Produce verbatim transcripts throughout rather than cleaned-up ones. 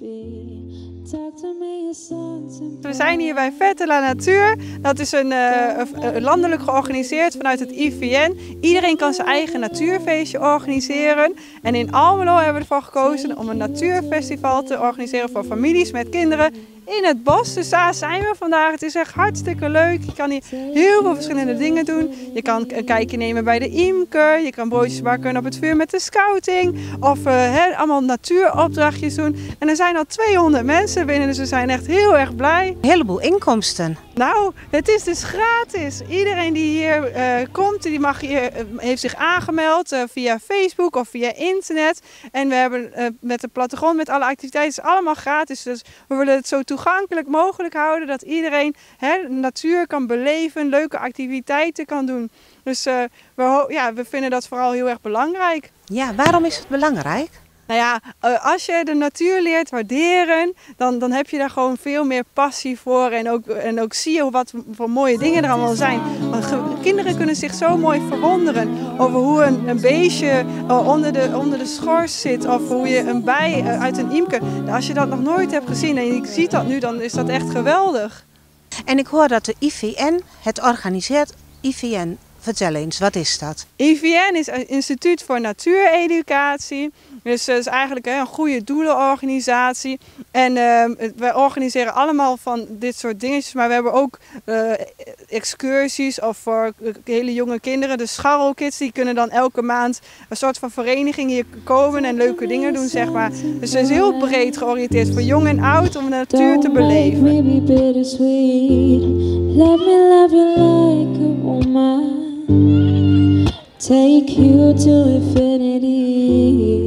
We zijn hier bij Fête la Nature. Dat is een uh, landelijk georganiseerd vanuit het I V N. Iedereen kan zijn eigen natuurfeestje organiseren. En in Almelo hebben we ervoor gekozen om een natuurfestival te organiseren voor families met kinderen in het bos. Dus daar zijn we vandaag. Het is echt hartstikke leuk. Je kan hier heel veel verschillende dingen doen. Je kan een kijkje nemen bij de imker. Je kan broodjes bakken op het vuur met de scouting. Of uh, he, allemaal natuuropdrachtjes doen. En er zijn al tweehonderd mensen binnen, dus we zijn echt heel erg blij. Een heleboel inkomsten. Nou, het is dus gratis. Iedereen die hier uh, komt, die mag hier, uh, heeft zich aangemeld uh, via Facebook of via internet. En we hebben uh, met de plattegrond, met alle activiteiten, is allemaal gratis. Dus we willen het zo toegankelijk mogelijk houden dat iedereen hè, de natuur kan beleven, leuke activiteiten kan doen. Dus uh, we, ja, we vinden dat vooral heel erg belangrijk. Ja, waarom is het belangrijk? Nou ja, als je de natuur leert waarderen, dan, dan heb je daar gewoon veel meer passie voor. En ook, en ook zie je wat voor mooie dingen er allemaal zijn. Want kinderen kunnen zich zo mooi verwonderen over hoe een, een beestje onder de, onder de schors zit. Of hoe je een bij uit een imker. Als je dat nog nooit hebt gezien en je ziet dat nu, dan is dat echt geweldig. En ik hoor dat de I V N het organiseert. I V N, vertel eens, wat is dat? I V N is een instituut voor natuureducatie. Dus het is eigenlijk een goede doelenorganisatie. En uh, wij organiseren allemaal van dit soort dingetjes. Maar we hebben ook uh, excursies of voor hele jonge kinderen. De scharrelkids die kunnen dan elke maand een soort van vereniging hier komen en leuke dingen doen, zeg maar. Dus het is heel breed georiënteerd voor jong en oud om de natuur te beleven. Take you to infinity.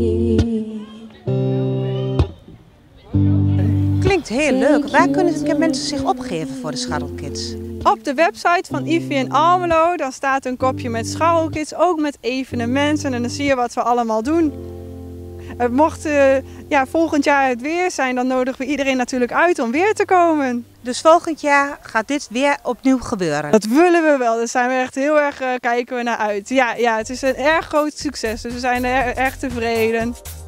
Klinkt heel leuk. Waar kunnen mensen zich opgeven voor de scharrelkids? Op de website van I V N Almelo, daar staat een kopje met scharrelkids, ook met evenementen en dan zie je wat we allemaal doen. Mocht uh, ja, volgend jaar het weer zijn, dan nodigen we iedereen natuurlijk uit om weer te komen. Dus volgend jaar gaat dit weer opnieuw gebeuren? Dat willen we wel. Daar zijn we echt heel erg uh, kijken we naar uit. Ja, ja, het is een erg groot succes, dus we zijn er erg tevreden.